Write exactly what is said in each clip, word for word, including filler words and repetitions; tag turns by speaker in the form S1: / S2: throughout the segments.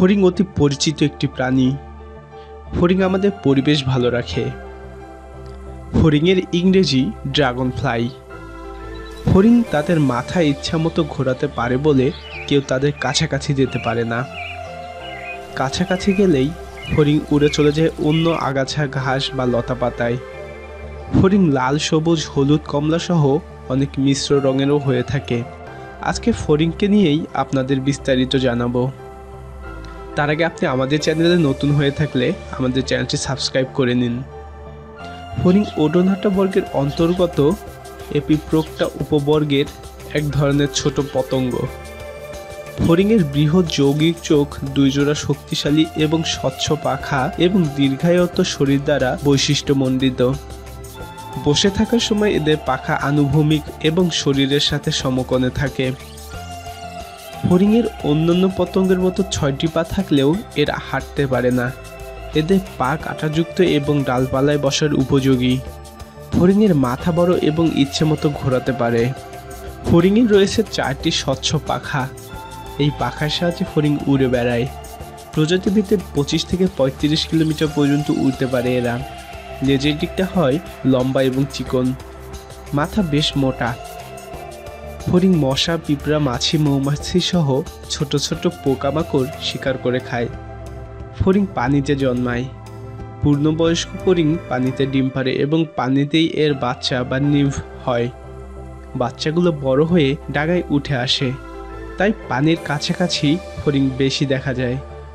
S1: ফড়িং অতি পরিচিত একটি প্রাণী। ফড়িং আমাদের পরিবেশ ভালো রাখে। ফড়িংয়ের ইংরেজি ড্রাগন ফ্লাই। ফড়িং তাদের মাথা ইচ্ছামতো ঘোরাতে পারে বলে কেউ তাদের কাছাকাছি যেতে পারে না। কাছাকাছি গেলেই ফড়িং উড়ে চলে যায় অন্য আগাছা, ঘাস বা লতা পাতায়। ফড়িং লাল, সবুজ, হলুদ, কমলা সহ অনেক মিশ্র রঙেরও হয়ে থাকে। আজকে ফড়িংকে নিয়েই আপনাদের বিস্তারিত জানাবো। তার আগে আপনি আমাদের চ্যানেলে নতুন হয়ে থাকলে আমাদের চ্যানেলটি সাবস্ক্রাইব করে নিন। ফড়িং ওডোনাটা বর্গের অন্তর্গত এপিপ্রোক্টা উপবর্গের এক ধরনের ছোট পতঙ্গ। ফড়িংয়ের বৃহৎ যৌগিক চোখ, দুই জোড়া শক্তিশালী এবং স্বচ্ছ পাখা এবং দীর্ঘায়িত শরীর দ্বারা বৈশিষ্ট্যমণ্ডিত। বসে থাকার সময় এদের পাখা আনুভূমিক এবং শরীরের সাথে সমকোণে থাকে। ফড়িংয়ের অন্যান্য পতঙ্গের মতো ছয়টি পা থাকলেও এরা হাঁটতে পারে না। এদের পা কাঁটাযুক্ত এবং ডালপালায় বসার উপযোগী। ফড়িংয়ের মাথা বড় এবং ইচ্ছে মতো ঘোরাতে পারে। ফড়িংয়ের রয়েছে চারটি স্বচ্ছ পাখা। এই পাখার সাহায্যে ফড়িং উড়ে বেড়ায়। প্রজাতিভেদে পঁচিশ থেকে পঁয়ত্রিশ কিলোমিটার পর্যন্ত উড়তে পারে এরা। লেজের দিকটা হয় লম্বা এবং চিকন। মাথা বেশ মোটা। ফড়িং মশা, পিঁপড়া, মাছি, মৌমাছি সহ ছোট ছোট পোকামাকড় শিকার করে খায়। ফড়িং পানিতে জন্মায়। পূর্ণবয়স্ক ফড়িং পানিতে ডিম পাড়ে এবং পানিতেই এর বাচ্চা বা নিম্ফ হয়। বাচ্চাগুলো বড় হয়ে ডাগায় উঠে আসে, তাই পানির কাছাকাছি ফড়িং বেশি দেখা যায়।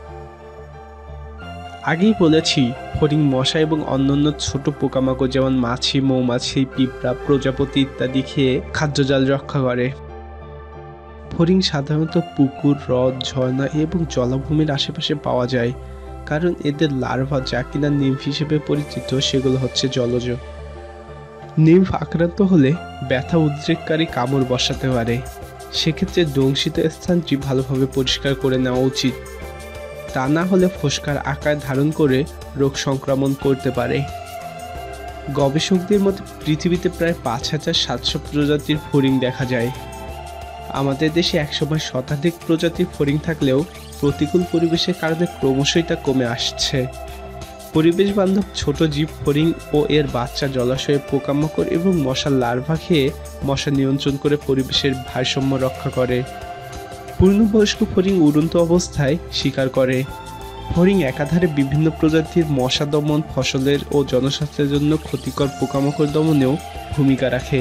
S1: আগেই বলেছি, ফড়িং মশা এবং অন্যান্য ছোট পোকামাকড় যেমন মাছি, মৌমাছি, পিঁপড়া, প্রজাপতি ইত্যাদি খেয়ে খাদ্যজাল রক্ষা করে। ফড়িং সাধারণত পুকুর, হ্রদ, ঝর্ণা এবং জলাভূমির আশেপাশে পাওয়া যায়, কারণ এদের লার্ভা, যা কিনা নিম্ফ হিসেবে পরিচিত, সেগুলো হচ্ছে জলজ। নিম্ফ আক্রান্ত হলে ব্যথা উদ্রেককারী কামড় বসাতে পারে। সেক্ষেত্রে দংশিত স্থানটি ভালোভাবে পরিষ্কার করে নেওয়া উচিত। তা না হলে ফোস্কার আকার ধারণ করে রোগ সংক্রমণ করতে পারে। গবেষকদের মতে পৃথিবীতে প্রায় পাঁচ হাজার সাতশো প্রজাতির ফড়িং দেখা যায়। আমাদের দেশে একসময় শতাধিক প্রজাতির ফড়িং থাকলেও প্রতিকূল পরিবেশের কারণে ক্রমশই তা কমে আসছে। পরিবেশ বান্ধব ছোট জীব ফড়িং ও এর বাচ্চা জলাশয়ে পোকামাকড় এবং মশার লার্ভা খেয়ে মশা নিয়ন্ত্রণ করে পরিবেশের ভারসাম্য রক্ষা করে। পূর্ণবয়স্ক ফড়িং উড়ন্ত অবস্থায় শিকার করে। ফড়িং একাধারে বিভিন্ন প্রজাতির মশা দমন, ফসলের ও জনস্বাস্থ্যের জন্য ক্ষতিকর পোকামাকড় দমনেও ভূমিকা রাখে।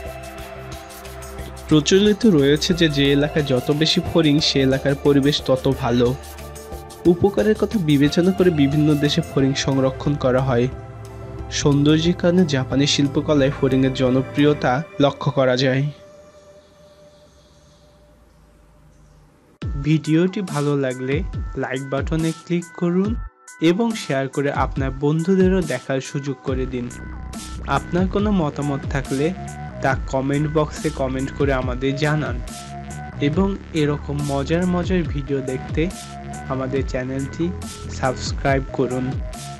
S1: প্রচলিত রয়েছে যে যে এলাকায় যত বেশি ফড়িং সে এলাকার পরিবেশ তত ভালো। উপকারের কথা বিবেচনা করে বিভিন্ন দেশে ফড়িং সংরক্ষণ করা হয়। সৌন্দর্যের কারণে জাপানি শিল্পকলায় ফড়িংয়ের জনপ্রিয়তা লক্ষ্য করা যায়। ভিডিওটি ভালো লাগলে লাইক বাটনে ক্লিক করুন এবং শেয়ার করে আপনার বন্ধুদেরও দেখার সুযোগ করে দিন। আপনার কোনো মতামত থাকলে তা কমেন্ট বক্সে কমেন্ট করে আমাদের জানান এবং এরকম মজার মজার ভিডিও দেখতে আমাদের চ্যানেলটি সাবস্ক্রাইব করুন।